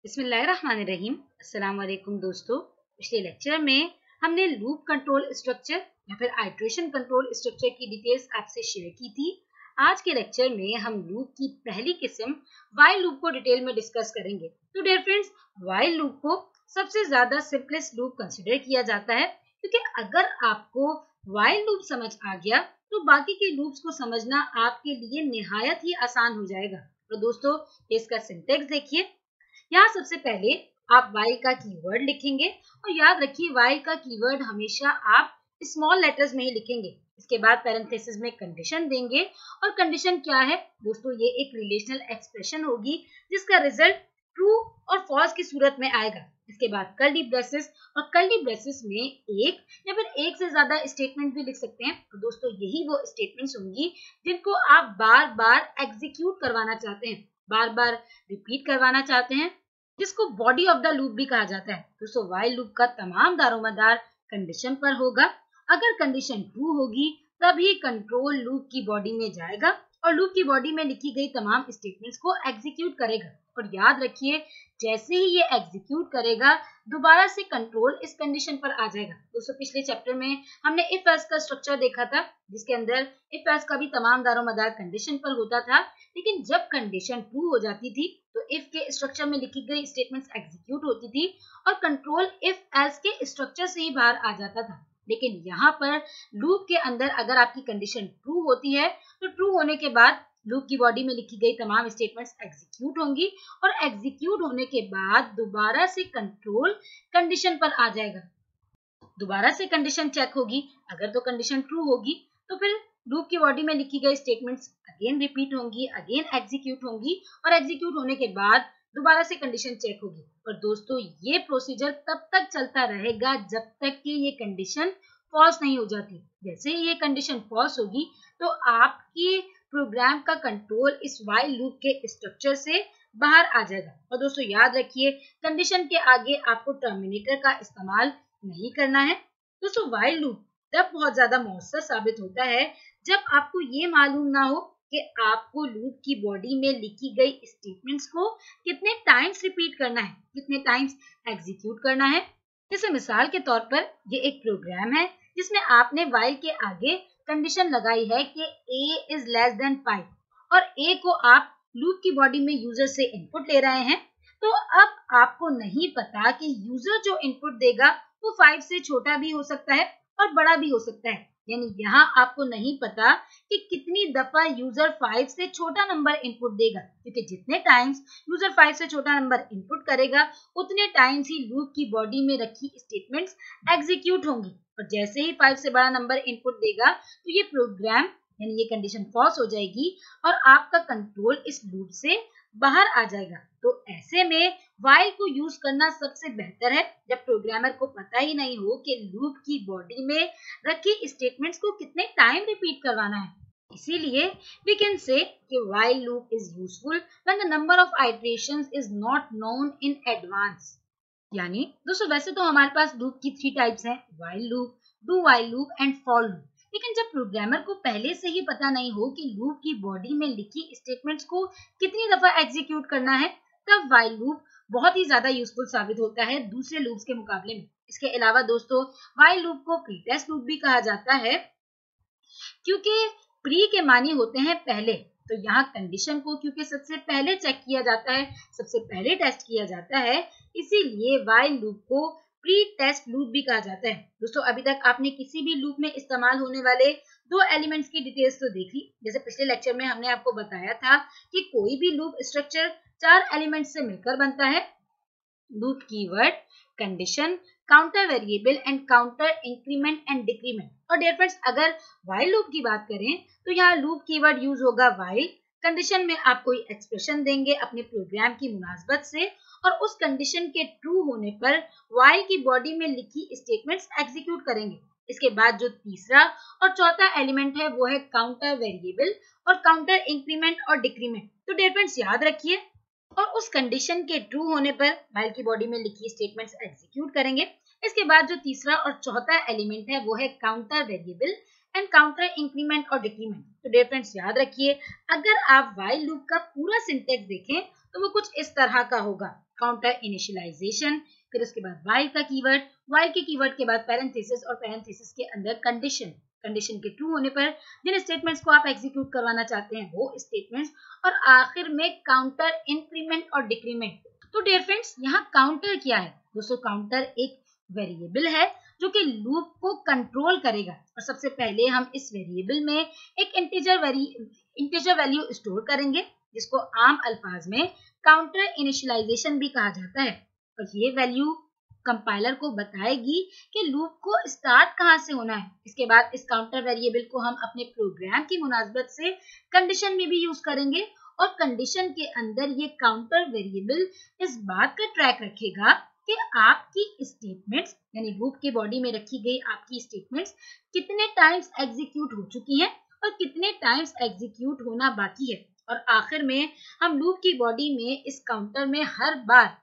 बिस्मिल्लाहिर्रहमानिर्रहीम। अस्सलाम वालेकुम दोस्तों। पिछले लेक्चर में हमने लूप कंट्रोल स्ट्रक्चर या फिर आइट्रेशन कंट्रोल स्ट्रक्चर की डिटेल्स आपसे शेयर की थी। आज के लेक्चर में हम लूप की पहली किस्म व्हाइल लूप को डिटेल में डिस्कस करेंगे। तो डियर फ्रेंड्स, व्हाइल लूप को सबसे ज्यादा सिंपलेस्ट लूप कंसिडर किया जाता है, क्योंकि अगर आपको व्हाइल लूप समझ आ गया तो बाकी के लूप्स को समझना आपके लिए निहायत ही आसान हो जाएगा। तो दोस्तों, इसका सिंटेक्स देखिए। यहाँ सबसे पहले आप व्हाइल का कीवर्ड लिखेंगे और याद रखिए व्हाइल का कीवर्ड हमेशा आप स्मॉल लेटर्स में ही लिखेंगे। इसके बाद पैरेंथेसिस में कंडीशन देंगे और कंडीशन क्या है दोस्तों, ये एक रिलेशनल एक्सप्रेशन होगी जिसका रिजल्ट ट्रू और फॉल्स की सूरत में आएगा। इसके बाद कर्ली ब्रेसेस, और कर्ली ब्रेसेस में एक या फिर एक से ज्यादा स्टेटमेंट भी लिख सकते हैं। तो दोस्तों, यही वो स्टेटमेंट्स होंगी जिनको आप बार बार एग्जीक्यूट करवाना चाहते हैं, बार बार रिपीट करवाना चाहते हैं, जिसको बॉडी ऑफ द लूप भी कहा जाता है। दोस्तों, व्हाइल लूप का तमाम दारोमदार कंडीशन पर होगा। अगर कंडीशन ट्रू होगी तभी कंट्रोल लूप की बॉडी में जाएगा और लूप की बॉडी में लिखी गई तमाम स्टेटमेंट्स को एग्जीक्यूट करेगा। और याद रखिए, जैसे ही ये एग्जीक्यूट करेगा दोबारा से कंट्रोल इस कंडीशन पर आ जाएगा। दोस्तों, पिछले चैप्टर में हमने इफ एल्स का स्ट्रक्चर देखा था, जिसके अंदर इफ एल्स का भी तमाम दारोमदार कंडीशन पर होता था, लेकिन जब कंडीशन ट्रू हो जाती थी तो इफ के स्ट्रक्चर में लिखी गई स्टेटमेंट्स एग्जीक्यूट होती थी और कंट्रोल इफ एल्स के स्ट्रक्चर से ही बाहर आ जाता था। लेकिन यहाँ पर लूप के अंदर अगर आपकी कंडीशन ट्रू होती है तो ट्रू होने के बाद लूप की बॉडी में लिखी गई तमाम स्टेटमेंट्स एग्जीक्यूट होंगी और एग्जीक्यूट होने के बाद दोबारा से कंट्रोल कंडीशन पर आ जाएगा। दोबारा से कंडीशन चेक होगी, अगर तो कंडीशन ट्रू होगी तो फिर लूप की बॉडी में लिखी गई स्टेटमेंट्स अगेन रिपीट होंगी, अगेन एग्जीक्यूट होंगी और एग्जीक्यूट होने के बाद दोबारा से कंडीशन चेक होगी। और दोस्तों, ये प्रोसीजर तब तक चलता रहेगा जब तक कि ये कंडीशन फॉल्स नहीं हो जाती। जैसे ही ये कंडीशन फॉल्स होगी तो आपकी प्रोग्राम का कंट्रोल इस व्हाइल लूप के स्ट्रक्चर से बाहर आ जाएगा। और दोस्तों, याद रखिए, कंडीशन के आगे आपको टर्मिनेटर का इस्तेमाल नहीं करना है। दोस्तों, व्हाइल लूप तब बहुत ज्यादा मौसर साबित होता है जब आपको ये मालूम ना हो कि आपको लूप की बॉडी में लिखी गई स्टेटमेंट्स को कितने टाइम्स रिपीट करना है, कितने टाइम्स एग्जीक्यूट करना है। जैसे मिसाल के तौर पर ये एक प्रोग्राम है जिसमें आपने व्हाइल के आगे कंडीशन लगाई है कि a इज लेस देन 5 और a को आप लूप की बॉडी में यूजर से इनपुट ले रहे हैं। तो अब आपको नहीं पता कि यूजर जो इनपुट देगा वो 5 से छोटा भी हो सकता है और बड़ा भी हो सकता है। यानी यहाँ आपको नहीं पता कि कितनी दफा यूजर 5 से छोटा नंबर इनपुट देगा, क्योंकि जितने टाइम्स यूजर 5 से छोटा नंबर इनपुट करेगा उतने टाइम्स ही लूप की बॉडी में रखी स्टेटमेंट्स एग्जीक्यूट होंगी। और जैसे ही 5 से बड़ा नंबर इनपुट देगा तो ये प्रोग्राम यानी ये कंडीशन फॉल्स हो जाएगी और आपका कंट्रोल इस लूप से बाहर आ जाएगा। तो ऐसे में व्हाइल को यूज करना सबसे बेहतर है जब प्रोग्रामर को पता ही नहीं हो कि लूप की बॉडी में रखी स्टेटमेंट्स को कितने टाइम रिपीट करवाना है। इसीलिए वी कैन से कि while loop is useful when the number of iterations is not known in advance. यानी दोस्तों, वैसे तो हमारे पास लूप की 3 टाइप्स हैं, while loop, do while loop and for loop. लेकिन जब प्रोग्रामर को पहले से ही पता नहीं हो कि लूप की बॉडी में लिखी स्टेटमेंट्स को कितनी दफा एग्जीक्यूट करना है, तब व्हाइल लूप बहुत ही ज्यादा यूजफुल साबित होता है दूसरे लूप्स के मुकाबले में। इसके अलावा दोस्तों, व्हाइल लूप को प्री टेस्ट लूप भी कहा जाता है, क्योंकि प्री के मानी होते हैं पहले। तो यहाँ कंडीशन को क्योंकि सबसे पहले चेक किया जाता है, सबसे पहले टेस्ट किया जाता है, इसीलिए व्हाइल लूप को प्री टेस्ट लूप भी कहा जाता है। दोस्तों, अभी तक आपने किसी भी लूप में इस्तेमाल होने वाले 2 एलिमेंट्स की डिटेल्स तो देख ली। जैसे पिछले लेक्चर में हमने आपको बताया था कि कोई भी लूप स्ट्रक्चर 4 एलिमेंट्स से मिलकर बनता है, loop keyword, condition, counter variable and counter increment and decrement. और डियर फ्रेंड्स, अगर व्हाइल लूप की बात करें तो यहाँ लूप कीवर्ड यूज होगा व्हाइल। कंडीशन में आप कोई एक्सप्रेशन देंगे अपने प्रोग्राम की मुनासबत से और उस कंडीशन के ट्रू होने पर व्हाइल की बॉडी में लिखी स्टेटमेंट्स एग्जीक्यूट करेंगे। इसके बाद जो तीसरा और चौथा एलिमेंट है वो है काउंटर वेरिएबल और काउंटर इंक्रीमेंट और डिक्रीमेंट। तो डियर फ्रेंड्स, याद रखिए, और उस कंडीशन के ट्रू होने पर व्हाइल की बॉडी में लिखी स्टेटमेंट्स एग्जीक्यूट करेंगे। इसके बाद जो तीसरा और चौथा एलिमेंट है वो है counter variable and counter increment और डिक्रीमेंट। तो डियर फ्रेंड्स, याद रखिए, अगर आप व्हाइल लूप का पूरा सिंटेक्स देखें तो वो कुछ इस तरह का होगा। काउंटर इनिशियलाइजेशन, फिर उसके बाद while का कीवर्ड, while के कीवर्ड के बाद पैरेंथेसिस और पैरेंथेसिस के अंदर कंडीशन, कंडीशन के ट्रू होने पर जिन स्टेटमेंट्स को आप एग्जीक्यूट करवाना चाहते हैं वो स्टेटमेंट्स, और आखिर में काउंटर इंक्रीमेंट और डिक्रीमेंट। तो डियर फ्रेंड्स, यहाँ काउंटर क्या है दोस्तों? काउंटर एक वेरिएबल है जो कि लूप को कंट्रोल करेगा, और सबसे पहले हम इस वेरिएबल में एक इंटीजर वैल्यू स्टोर करेंगे जिसको आम अल्फाज में काउंटर इनिशियलाइजेशन भी कहा जाता है, और ये वैल्यू कंपाइलर को बताएगी कि लूप को स्टार्ट कहाँ से होना है। इसके बाद इस काउंटर वेरिएबल को हम अपने प्रोग्राम की मुनासबत से कंडीशन में भी यूज करेंगे, और कंडीशन के अंदर ये काउंटर वेरिएबल इस बात का ट्रैक रखेगा कि आपकी स्टेटमेंट्स, यानी लूप के बॉडी में रखी गई आपकी स्टेटमेंट्स कितने टाइम्स एग्जीक्यूट हो चुकी हैं और कितने टाइम्स एग्जीक्यूट होना बाकी है। और आखिर में हम लूप की बॉडी में इस काउंटर में हर बार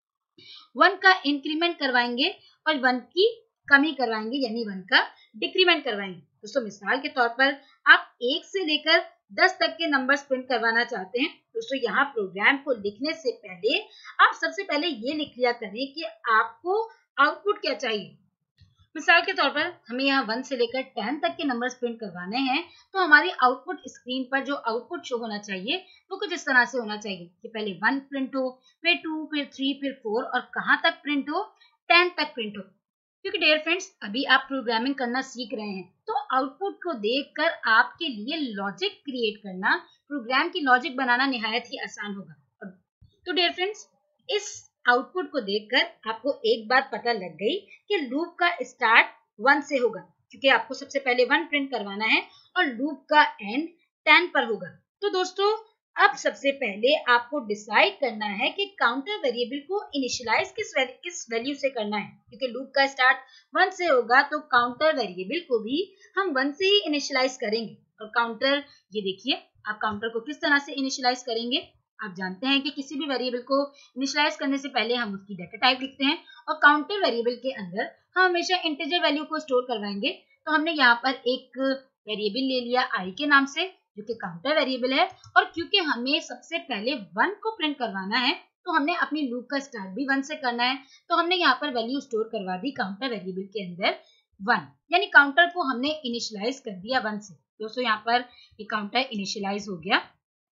1 का इंक्रीमेंट करवाएंगे और 1 की कमी करवाएंगे, यानी 1 का डिक्रीमेंट करवाएंगे। दोस्तों मिसाल के तौर पर आप 1 से लेकर 10 तक के नंबर्स प्रिंट करवाना चाहते हैं। दोस्तों यहाँ प्रोग्राम को लिखने से पहले आप सबसे पहले ये लिख लिया करें कि आपको आउटपुट क्या चाहिए। मिसाल के तौर पर हमें यहाँ 1 से लेकर 10 तक के नंबर्स प्रिंट करवाने हैं, तो हमारी आउटपुट स्क्रीन पर जो आउटपुट शो होना चाहिए वो कुछ इस तरह से होना चाहिए कि पहले 1 प्रिंट हो, फिर 2, फिर 3, फिर 4, और कहाँ तक प्रिंट हो? 10 तक प्रिंट हो। क्योंकि डियर फ्रेंड्स, अभी आप प्रोग्रामिंग करना सीख रहे हैं, तो आउटपुट को देखकर आपके लिए लॉजिक क्रिएट करना, प्रोग्राम की लॉजिक बनाना निहायत ही आसान होगा। तो डियर फ्रेंड्स, इस आउटपुट को देखकर आपको एक बात पता लग गई कि लूप का स्टार्ट 1 से होगा, क्योंकि आपको सबसे पहले 1 प्रिंट करवाना है और लूप का एंड 10 पर होगा। तो दोस्तों अब सबसे पहले आपको डिसाइड करना है कि काउंटर वेरिएबल को इनिशियलाइज किस वैल्यू से करना है, क्योंकि लूप का स्टार्ट 1 से होगा तो काउंटर वेरिएबल को भी हम 1 से ही इनिशियलाइज करेंगे। और काउंटर, ये देखिए, आप काउंटर को किस तरह से इनिशियलाइज करेंगे। आप जानते हैं कि किसी भी वेरिएबल को इनिशियलाइज करने से पहले हम उसकी डाटा टाइप लिखते हैं, और काउंटर वेरिएबल के अंदर हम हमेशा इंटीजर वैल्यू को स्टोर करवाएंगे। तो हमने यहाँ पर एक वेरिएबल ले लिया i के नाम से, जो कि काउंटर वेरिएबल है, और क्योंकि हमें सबसे पहले 1 को प्रिंट करवाना है तो हमने अपनी लूप का स्टार्ट भी 1 से करना है, तो हमने यहाँ पर वैल्यू स्टोर करवा दी काउंटर वेरिएबल के अंदर 1, यानी काउंटर को हमने इनिशियलाइज कर दिया 1 से। दोस्तों यहाँ पर ये काउंटर इनिशियलाइज हो गया।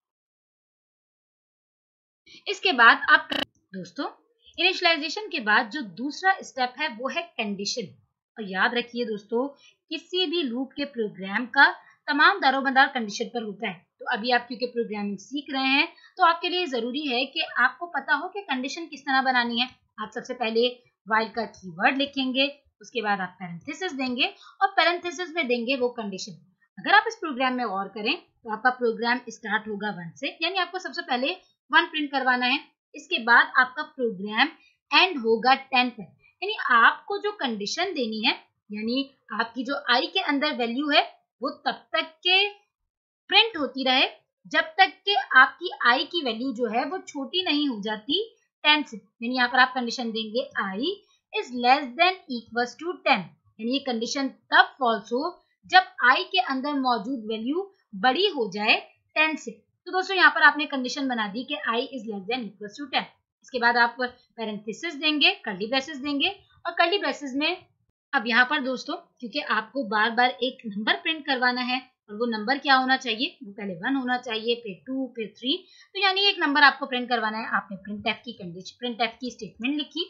इसके बाद आप दोस्तों इनिशियलाइजेशन के बाद जो दूसरा स्टेप है वो है कंडीशन। और याद रखिए दोस्तों, किसी भी लूप के प्रोग्राम का तमाम दारोमदार कंडीशन पर होता है। तो अभी आप क्योंकि प्रोग्रामिंग सीख रहे हैं तो आपके लिए जरूरी है कि आपको पता हो कि कंडीशन किस तरह बनानी है। आप सबसे पहले while का कीवर्ड लिखेंगे, उसके बाद आप पैरेंथेसिस देंगे और पैरेंथेसिस में देंगे वो कंडीशन। अगर आप इस प्रोग्राम में और करें तो आपका प्रोग्राम स्टार्ट होगा 1 से, यानी आपको सबसे पहले 1 प्रिंट करवाना है। इसके बाद आपका प्रोग्राम एंड होगा 10 पर, यानी आपको जो कंडीशन देनी है, यानी आपकी जो i के अंदर वैल्यू है वो तब तक के प्रिंट होती रहे जब तक कि आपकी i की वैल्यू जो है वो छोटी नहीं हो जाती 10 से। यानी यहाँ पर आप कंडीशन देंगे i is less than equals to 10, यानी ये कंडीशन तब फॉल्स हो जब i के अंदर मौजूद वैल्यू बड़ी हो जाए 10 से। तो दोस्तों यहाँ पर आपने कंडीशन बना दी कि i is less than equals to 10। इसके बाद आप पैरेंथेसिस देंगे, कर्ली ब्रेसेस देंगे, और कर्ली ब्रेसेस में अब यहाँ पर दोस्तों क्योंकि आपको बार बार एक नंबर प्रिंट करवाना है, और वो नंबर क्या होना चाहिए, वो पहले 1 होना चाहिए, फिर 2, फिर 3, तो यानी एक नंबर आपको प्रिंट करवाना है। आपने प्रिंटफ की कंडीशन, प्रिंटफ की स्टेटमेंट लिखी।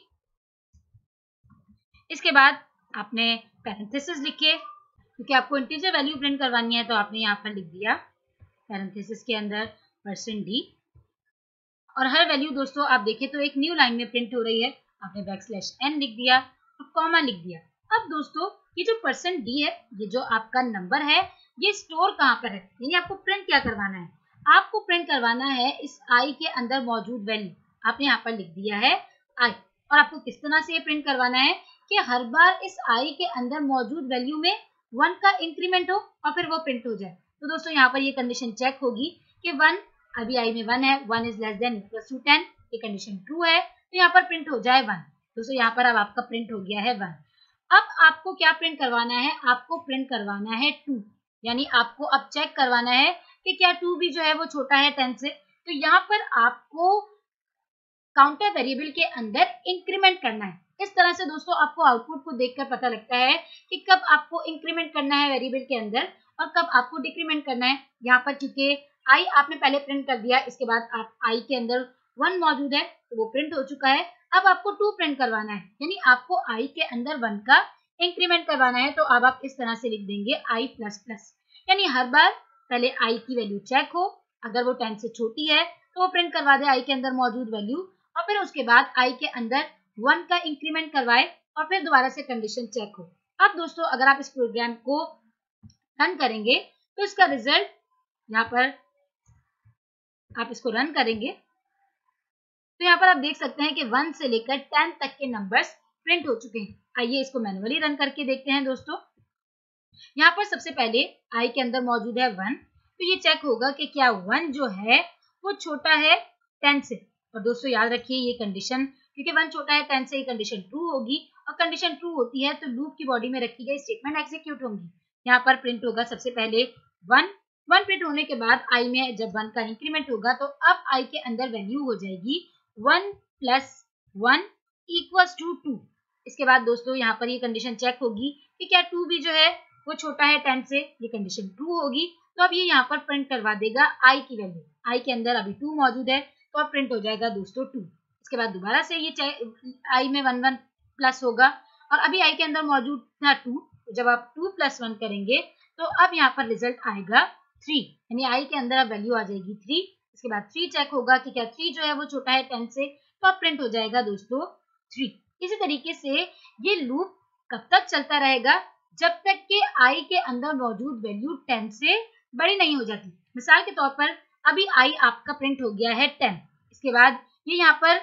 इसके बाद आपने पैरेंथेसिस लिखे, क्योंकि आपको इंटीजर वैल्यू प्रिंट करवानी है तो आपने यहाँ पर लिख दिया पैरेंथेसिस के अंदर %d, और हर वैल्यू दोस्तों आप देखें तो एक न्यू लाइन में प्रिंट हो रही है। आपने \n लिख दिया और कॉमा लिख दिया। अब दोस्तों ये जो %d है, ये जो आपका नंबर है, ये स्टोर कहाँ पर है, यानी आपको प्रिंट क्या करवाना है, आपको प्रिंट करवाना है इस i के अंदर मौजूद वैल्यू। आपने यहाँ पर लिख दिया है i, और आपको किस तरह से ये प्रिंट करवाना है कि हर बार इस i के अंदर मौजूद वैल्यू में 1 का इंक्रीमेंट हो और फिर वो प्रिंट हो जाए। तो दोस्तों यहाँ पर ये कंडीशन चेक होगी कि 1, अभी i में 1 है, 1 is less than equals to 10, ये कंडीशन ट्रू है, तो यहाँ पर प्रिंट हो जाए 1। दोस्तों यहाँ पर अब आपका प्रिंट हो गया है 1। अब आपको क्या प्रिंट करवाना है, आपको प्रिंट करवाना है 2, यानी आपको अब चेक करवाना है कि क्या 2 भी जो है वो छोटा है 10 से। तो यहाँ पर आपको काउंटर वेरिएबल के अंदर इंक्रीमेंट करना है। इस तरह से दोस्तों आपको आउटपुट को देखकर पता लगता है कि कब आपको इंक्रीमेंट करना है वेरिएबल के अंदर और कब आपको डिक्रीमेंट करना है। यहाँ पर क्योंकि आई आपने पहले प्रिंट कर दिया, इसके बाद आप आई के अंदर 1 मौजूद है तो वो प्रिंट हो चुका है। अब आपको 2 प्रिंट करवाना है, यानी आपको आई के अंदर 1 का इंक्रीमेंट करवाना है। तो अब आप इस तरह से लिख देंगे आई प्लस प्लस, यानी हर बार पहले आई की वैल्यू चेक हो, अगर वो 10 से छोटी है तो वो प्रिंट करवा दे आई के अंदर मौजूद वैल्यू, और फिर उसके बाद आई के अंदर 1 का इंक्रीमेंट करवाए और फिर दोबारा से कंडीशन चेक हो। अब दोस्तों अगर आप इस प्रोग्राम को रन करेंगे तो इसका रिजल्ट यहाँ पर आप इसको रन करेंगे तो यहाँ पर आप देख सकते हैं कि 1 से लेकर 10 तक के नंबर्स प्रिंट हो चुके हैं। आइए इसको मैन्युअली रन करके देखते हैं दोस्तों। यहाँ पर सबसे पहले आई के अंदर मौजूद है 1, तो ये चेक होगा कि क्या 1 जो है वो छोटा है 10 से। और दोस्तों याद रखिए ये कंडीशन, क्योंकि 1 छोटा है 10 से, ये कंडीशन ट्रू होगी, और कंडीशन ट्रू होती है तो लूप की बॉडी में रखी गई स्टेटमेंट एग्जीक्यूट होंगी। यहाँ पर प्रिंट होगा सबसे पहले 1 प्रिंट होने के बाद आई में जब 1 का इंक्रीमेंट होगा तो अब आई के अंदर वैल्यू हो जाएगी 1 + 1 = 2। इसके बाद दोस्तों यहाँ पर ये कंडीशन चेक होगी कि क्या 2 भी जो है वो छोटा है 10 से, ये कंडीशन ट्रू होगी। तो अब ये यहाँ पर प्रिंट करवा देगा आई की वैल्यू, आई के अंदर अभी 2 मौजूद है तो अब प्रिंट हो जाएगा दोस्तों 2। इसके बाद दोबारा से ये आई में 1 प्लस होगा और अभी आई के अंदर मौजूद था 2, जब आप 2 + 1 करेंगे तो अब यहाँ पर रिजल्ट आएगा 3, यानी आई के अंदर अब वैल्यू आ जाएगी 3। इसके बाद 3 चेक होगा कि क्या 3 जो है वो छोटा है 10 से, तो अब प्रिंट हो जाएगा दोस्तों 3। इसी तरीके से ये लूप कब तक चलता रहेगा, जब तक कि आई के अंदर मौजूद वैल्यू 10 से बड़ी नहीं हो जाती। मिसाल के तौर पर अभी आई आपका प्रिंट हो गया है 10, इसके बाद ये यहाँ पर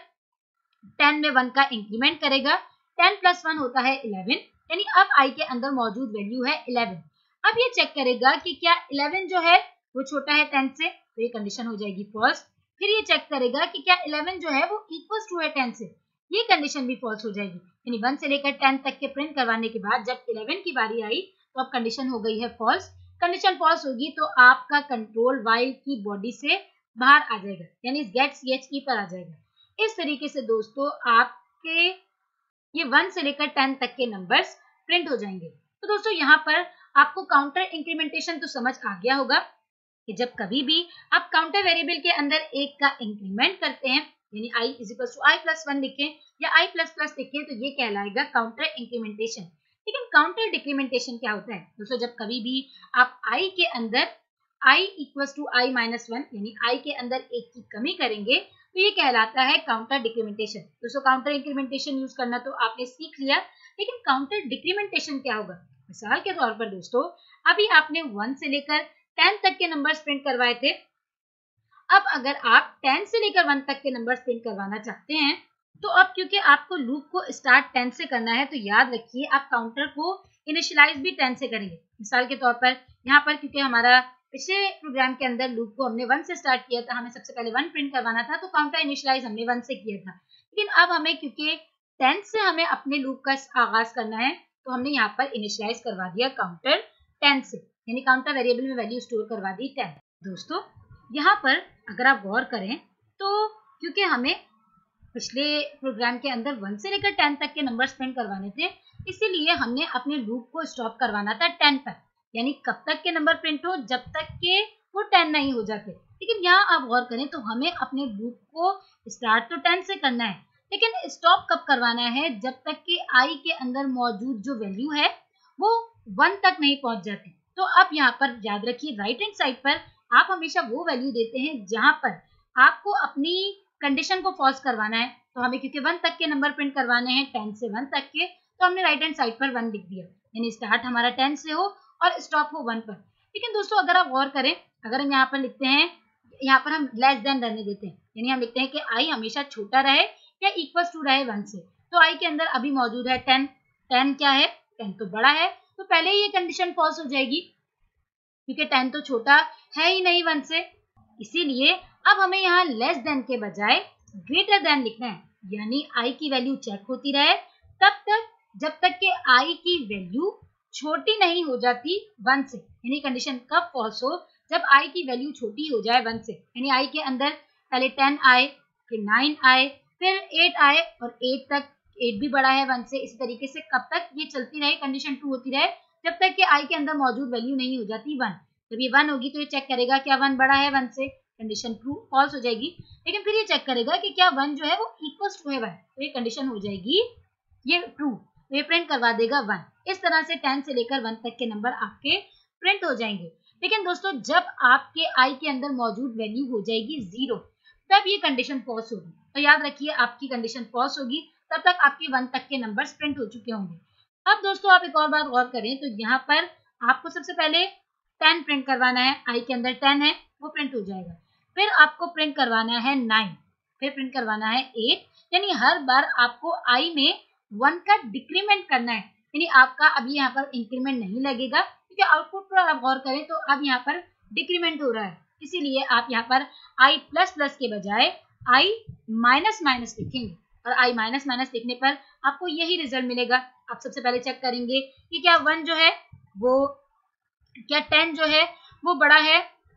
10 में 1 का इंक्रीमेंट करेगा, 10 + 1 होता है 11, यानी अब आई के अंदर मौजूद वैल्यू है 11। अब ये चेक करेगा कि क्या 11 जो है वो छोटा है 10 से, तो ये कंडीशन हो जाएगी फॉल्स। फिर ये चेक करेगा कि क्या 11 जो है वो इक्वल्स टू है 10 से, ये कंडीशन भी फॉल्स हो जाएगी। यानी 1 से लेकर 10 तक के प्रिंट करवाने के बाद जब 11 की बारी आई तो अब कंडीशन हो गई है फॉल्स। कंडीशन फॉल्स होगी तो आपका कंट्रोल व्हाइल की बॉडी से बाहर आ जाएगा, यानी गेट CHE पर आ जाएगा। इस तरीके से दोस्तों आपके ये 1 से लेकर 10 तक के नंबर्स प्रिंट हो जाएंगे। तो दोस्तों यहाँ पर आपको काउंटर इंक्रीमेंटेशन तो समझ आ गया होगा कि जब कभी भी आप काउंटर वेरिएबल के अंदर एक का इंक्रीमेंट करते हैं, यानी i = i + 1 लिखें या i ++ लिखें, तो ये कहलाएगा काउंटर इंक्रीमेंटेशन। लेकिन काउंटर डिक्रीमेंटेशन क्या होता है दोस्तों, जब कभी भी आप i के अंदर i = i - 1 यानी i के अंदर 1 की कमी करेंगे तो ये कहलाता है काउंटर डिक्रीमेंटेशन। दोस्तों काउंटर इंक्रीमेंटेशन यूज करना तो आपने सीख लिया, लेकिन काउंटर डिक्रीमेंटेशन क्या होगा। मिसाल के तौर पर दोस्तों अभी आपने 1 से लेकर 10 तक के नंबर्स प्रिंट करवाए थे, अब अगर आप 10 से लेकर 1 तक के नंबर्स प्रिंट करवाना चाहते हैं तो अब क्योंकि आपको लूप को स्टार्ट 10 से करना है तो याद रखिए आप काउंटर को इनिशियलाइज भी 10 से करेंगे। मिसाल के तौर पर यहाँ पर क्योंकि हमारा पिछले प्रोग्राम के अंदर लूप को हमने 1 से स्टार्ट किया था, हमें सबसे पहले 1 प्रिंट करवाना था तो काउंटर इनिशियलाइज हमने 1 से किया था। लेकिन अब हमें क्योंकि 10 से हमें अपने लूप का आगाज करना है तो हमने यहाँ पर इनिशियलाइज करवा दिया काउंटर 10 से, यानी काउंटर वेरिएबल में वैल्यू स्टोर करवा दी 10। दोस्तों यहाँ पर अगर आप गौर करें तो क्योंकि हमें पिछले प्रोग्राम के अंदर 1 से लेकर 10 तक के नंबर्स प्रिंट करवाने थे, इसीलिए हमने अपने लूप को स्टॉप करवाना था 10 पर, यानी कब तक के नंबर प्रिंट हो, जब तक के वो 10 नहीं हो जाते। लेकिन यहाँ आप गौर करें तो हमें अपने लूप को स्टार्ट तो 10 से करना है, लेकिन स्टॉप कब करवाना है, जब तक कि आई के अंदर मौजूद जो वैल्यू है वो 1 तक नहीं पहुंच जाती। तो अब यहाँ पर याद रखिए राइट हैंड साइड पर आप हमेशा वो वैल्यू देते हैं जहां पर आपको अपनी कंडीशन को फॉल्स करवाना है। तो हमें क्योंकि 1 तक के नंबर प्रिंट करवाने हैं 10 से 1 तक के, तो हमने राइट हैंड साइड पर 1 लिख दिया, यानी स्टार्ट हमारा 10 से हो और स्टॉप हो 1 पर। लेकिन दोस्तों अगर आप गौर करें, अगर हम यहाँ पर लिखते हैं, यहाँ पर हम लेस देन रहने देते हैं, यानी हम लिखते हैं कि आई हमेशा छोटा रहे या इक्वल्स टू रहे 1 से, तो आई के अंदर अभी मौजूद है 10। 10 क्या है, 10 तो बड़ा है, तो पहले ही ये कंडीशन फॉल्स हो जाएगी क्योंकि 10 तो छोटा है ही नहीं 1 से। इसीलिए अब हमें यहाँ लेस देन के बजाय ग्रेटर देन लिखना है, यानी आई की वैल्यू चेक होती रहे तब तक जब तक कि आई की वैल्यू छोटी नहीं हो जाती 1 से। यानी कंडीशन कब फॉल्स हो, जब आई की वैल्यू छोटी हो जाए 1 से, यानी आई के अंदर पहले 10 आए, फिर 9 आए, फिर 8 आए और 8 तक 8 भी बड़ा है 1 से। इसी तरीके से कब तक ये चलती रहे, कंडीशन ट्रू होती रहे, जब तक कि i के अंदर मौजूद वैल्यू नहीं हो जाती 1। जब ये 1 होगी तो ये चेक करेगा क्या 1 बड़ा है 1 से, कंडीशन ट्रू फॉल्स हो जाएगी। लेकिन फिर ये चेक करेगा कि क्या 1 जो है वो इक्वल्स टू है 1, तो ये कंडीशन हो जाएगी ये ट्रू, तो ये प्रिंट करवा देगा 1। इस तरह से 10 से लेकर 1 तक के नंबर आपके प्रिंट हो जाएंगे। लेकिन दोस्तों जब आपके i के अंदर मौजूद वैल्यू हो जाएगी 0, तब ये कंडीशन फॉल्स होगी। तो याद रखिए आपकी कंडीशन फॉल्स होगी तब तक आपके 1 तक के नंबर्स प्रिंट हो चुके होंगे। अब दोस्तों आप एक और बात गौर करें तो यहाँ पर आपको सबसे पहले 10 प्रिंट करवाना है, i के अंदर 10 है वो प्रिंट हो जाएगा। फिर आपको प्रिंट करवाना है 9, फिर प्रिंट करवाना है 8, यानी हर बार आपको i में 1 का डिक्रीमेंट करना है, यानी आपका अभी यहाँ पर इंक्रीमेंट नहीं लगेगा क्योंकि आउटपुट पर आप गौर करें तो अब यहाँ पर डिक्रीमेंट हो रहा है, इसीलिए आप यहाँ पर i प्लस प्लस के बजाय i माइनस माइनस लिखेंगे और i माइनस माइनस लिखने पर आपको यही रिजल्ट मिलेगा। आप सबसे पहले चेक करेंगे कि क्या 1 जो है वो, क्या 10 जो है वो बड़ा है,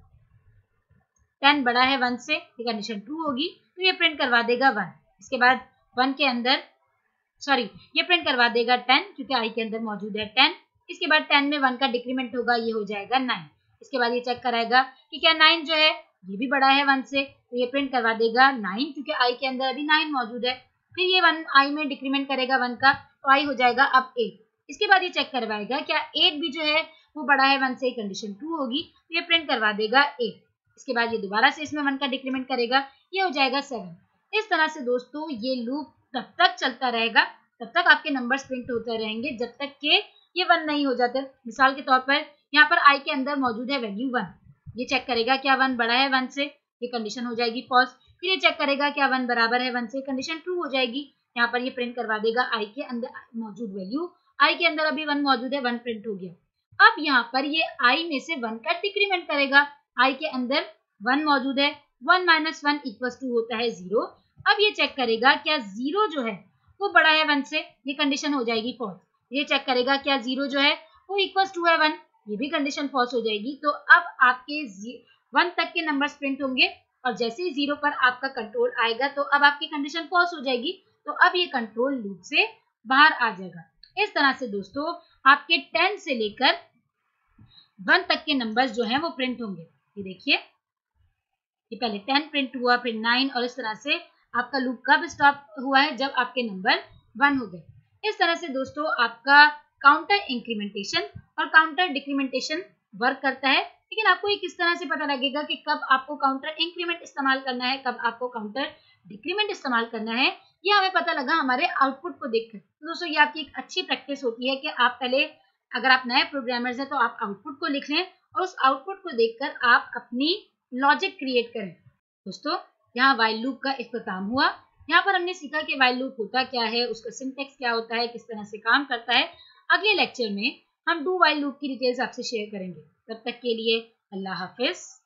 10 बड़ा है 1 से, ये कंडीशन ट्रू होगी तो ये प्रिंट करवा देगा 1। इसके बाद 1 के अंदर ये प्रिंट करवा देगा 10 क्योंकि i के अंदर मौजूद है 10। इसके बाद 10 में 1 का डिक्रीमेंट होगा, ये हो जाएगा 9। इसके बाद ये चेक कराएगा कि क्या 9 जो है ये भी बड़ा है 1 से, तो ये प्रिंट करवा देगा 9 क्योंकि i के अंदर अभी 9 मौजूद है। फिर ये 1 i में डिक्रीमेंट करेगा 1 का, तो i हो जाएगा अब 8। इसके बाद ये चेक करवाएगा क्या 8 भी जो है वो बड़ा है 1 से, कंडीशन ट्रू होगी तो ये प्रिंट करवा देगा 8। इसके बाद ये दोबारा से इसमें 1 का डिक्रीमेंट करेगा, ये हो जाएगा 7। इस तरह से दोस्तों ये लूप तब तक चलता रहेगा, तब तक आपके नंबर्स प्रिंट होते रहेंगे जब तक कि ये 1 नहीं हो जाते। मिसाल के तौर पर यहाँ पर i के अंदर मौजूद है वैल्यू 1, ये चेक करेगा क्या 1 बड़ा है 1 से, ये कंडीशन हो जाएगी फॉल्स। फिर ये चेक करेगा क्या 1 बराबर है 1 से, कंडीशन ट्रू हो जाएगी। यहाँ पर ये प्रिंट करवा देगा i के अंदर मौजूद वैल्यू, i के अंदर अभी 1 मौजूद है, 1 प्रिंट हो गया। अब यहाँ पर ये i में से 1 का डिक्रीमेंट करेगा, i के अंदर 1 मौजूद है, 1 माइनस 1 इक्वल्स टू होता है 0। अब ये चेक करेगा क्या 0 जो है वो बड़ा है 1 से, ये कंडीशन हो जाएगी फॉल्स। ये चेक करेगा क्या 0 जो है वो इक्वल्स टू है 1, ये भी कंडीशन फॉल्स हो जाएगी। तो अब आपके 1 तक के नंबर्स प्रिंट होंगे और जैसे ही 0 पर आपका कंट्रोल आएगा तो अब आपकी कंडीशन फॉल्स हो जाएगी, तो अब ये कंट्रोल लूप से बाहर आ जाएगा। इस तरह से दोस्तों आपके 10 से लेकर 1 तक के नंबर्स जो हैं वो प्रिंट होंगे। ये देखिए ये पहले 10 प्रिंट हुआ, फिर 9 और इस तरह से आपका लूप कब स्टॉप हुआ है, जब आपके नंबर 1 हो गए। इस तरह से दोस्तों आपका काउंटर इंक्रीमेंटेशन और काउंटर डिक्रीमेंटेशन वर्क करता है। लेकिन आपको ये किस तरह से पता लगेगा कि कब आपको काउंटर इंक्रीमेंट इस्तेमाल करना है, कब आपको काउंटर डिक्रीमेंट इस्तेमाल करना है, ये हमें पता लगा हमारे आउटपुट को देखकर। तो दोस्तों ये आपकी एक अच्छी प्रैक्टिस होती है कि आप पहले, अगर आप नए प्रोग्रामर्स हैं तो आप आउटपुट को लिख लें और उस आउटपुट को देखकर आप अपनी लॉजिक क्रिएट करें। दोस्तों यहाँ व्हाइल लूप का इख्तिताम हुआ। यहाँ पर हमने सीखा कि व्हाइल लूप होता क्या है, उसका सिंटैक्स क्या होता है, किस तरह से काम करता है। अगले लेक्चर में हम डू व्हाइल लूप की डिटेल्स आपसे शेयर करेंगे। तब तक के लिए अल्लाह हाफिज।